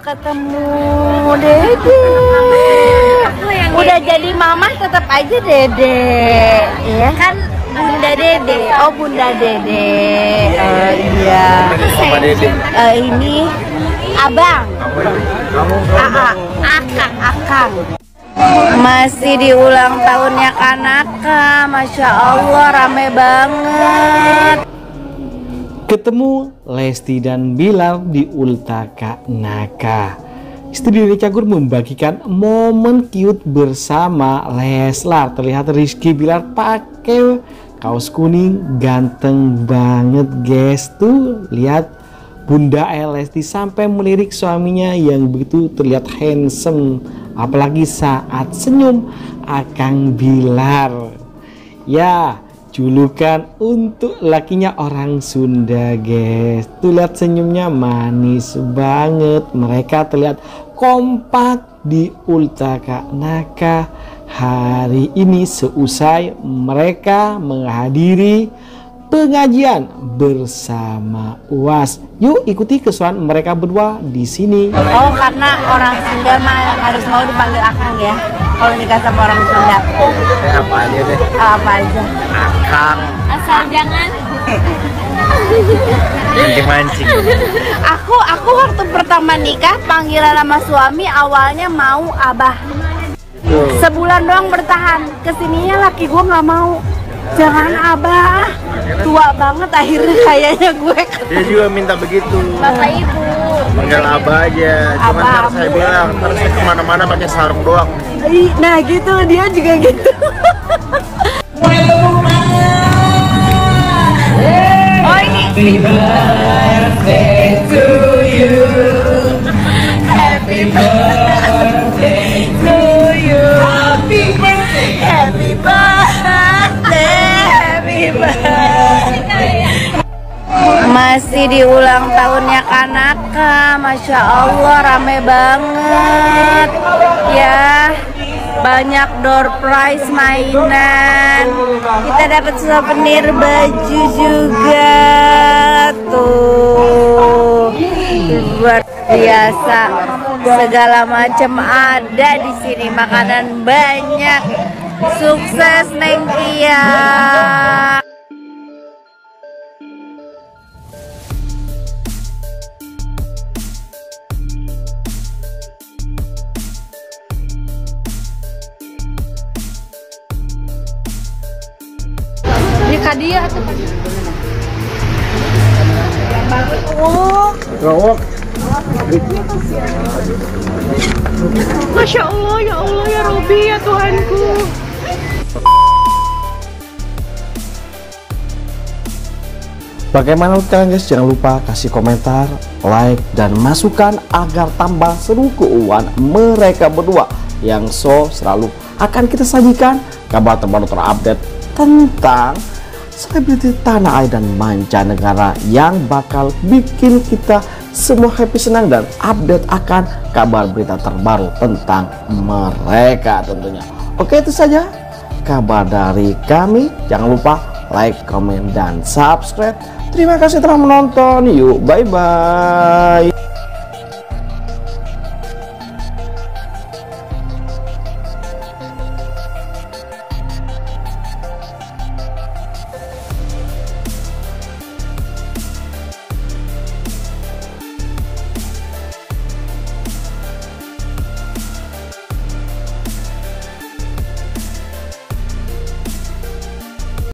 ketemu Dede. Udah jadi mama tetap aja Dede, ya kan? Bunda Dede, oh Bunda Dede. Oh iya. Mama Dede. Ini abang. Akang. Masih di ulang tahunnya Kanaka, Masya Allah rame banget. Ketemu Lesti dan Bilar di Ulta Kanaka. Istri Dede Cagur membagikan momen cute bersama Leslar. Terlihat Rizky Bilar pakai kaos kuning, ganteng banget guys. Tuh lihat Bunda Lesti sampai melirik suaminya yang begitu terlihat handsome, apalagi saat senyum Akang Bilar. Ya, julukan untuk lakinya orang Sunda guys. Tuh lihat senyumnya manis banget. Mereka terlihat kompak di Ulta Kanaka hari ini seusai mereka menghadiri pengajian bersama UAS. Yuk ikuti keseruan mereka berdua di sini. Oh, karena orang Sunda mah harus mau dipanggil Akang ya. Kalau nikah sama orang Sunda. Apa aja deh? Apa aja? Akang. Asal jangan. Mancing. Aku waktu pertama nikah panggilan sama suami awalnya mau Abah. Sebulan doang bertahan. Kesininya laki gue nggak mau. Jangan Abah, tua banget akhirnya kayaknya gue. Dia juga minta begitu. Bapak Ibu. Manggil Abah aja. Cuman Abah, ntar saya bilang, ntar saya kemana-mana pakai sarung doang. Nah gitu, dia juga gitu. Oh ini. Happy birthday to you. Happy birthday to you. Happy birthday. Happy birthday. Happy birthday. Masih di ulang tahunnya Kanaka, Masya Allah rame banget ya. Banyak door prize mainan. Kita dapat souvenir baju juga tuh. Luar biasa. Segala macam ada di sini, makanan banyak. Sukses Neng Tia. Kadia tuh. Gawok. Masya Allah ya Robi ya Tuhanku. Bagaimana menurut kalian guys? Jangan lupa kasih komentar, like, dan masukan agar tambah seru keuangan mereka berdua yang selalu akan kita sajikan kabar terbaru terupdate tentang selebriti tanah air dan mancanegara yang bakal bikin kita semua happy, senang, dan update akan kabar berita terbaru tentang mereka tentunya. Oke, itu saja kabar dari kami. Jangan lupa like, comment, dan subscribe. Terima kasih telah menonton. Yuk, bye-bye.